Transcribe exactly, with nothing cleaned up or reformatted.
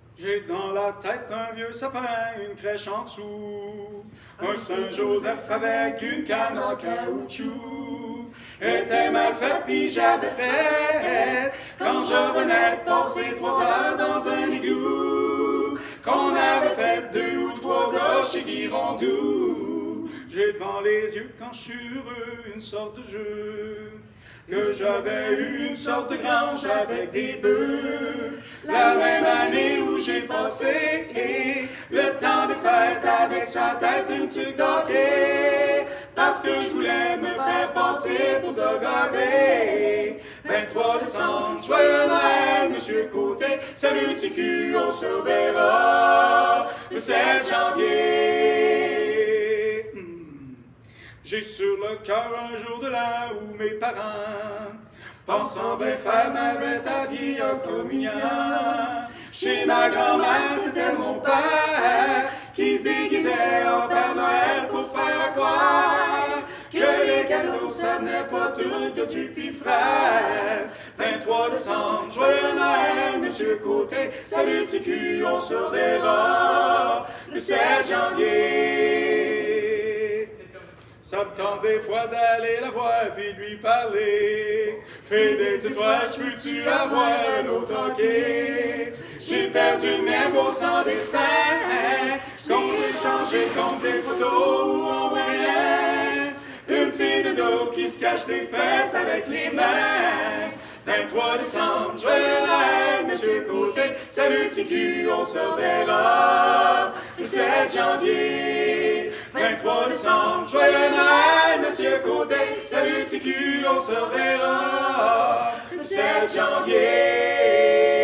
J'ai dans la tête un vieux sapin, une crèche en dessous, un Saint-Joseph avec une canne en caoutchouc. Était mal fait pis j'avais fait, quand je revenais de passer trois heures dans un igloo, qu'on avait fait deux ou trois gauches chez Guirondou. J'ai devant les yeux quand je suis heureux une sorte de jeu, que j'avais eu une sorte de grange avec des bœufs. La même année où j'ai passé le temps des fêtes avec sur la tête une tuque d'hockey, parce que je voulais me faire passer pour Doug Harvey. vingt-trois décembre, joyeux Noël, Monsieur Côté, salut T Q, on se reverra le sept janvier. Hmm. J'ai sur le cœur un jour de l'an où mes parents, pensant bien faire, m'avaient habillé en communion. Chez ma grand-mère, c'était mon père qui se déguisait en Père Noël pour faire croire que les cadeaux, ça venait pas tout de du pis frère. vingt-trois décembre, joyeux Noël, Monsieur Côté, salut T Q, on se reverra le sept janvier. Ça me tente des fois d'aller la voir puis lui parler. Fais des étoiles, peux-tu avoir un autre hockey? J'ai perdu le mien beau sans dessin. J'compte échanger contre des photos où on voit rien. Une fille de dos qui se cache les fesses avec les mains. vingt-trois décembre, joyeux Noël, Monsieur Côté, salut T Q, on se reverra le sept janvier. vingt-trois décembre, joyeux Noël, Monsieur Côté, salut T Q, on se reverra le sept janvier.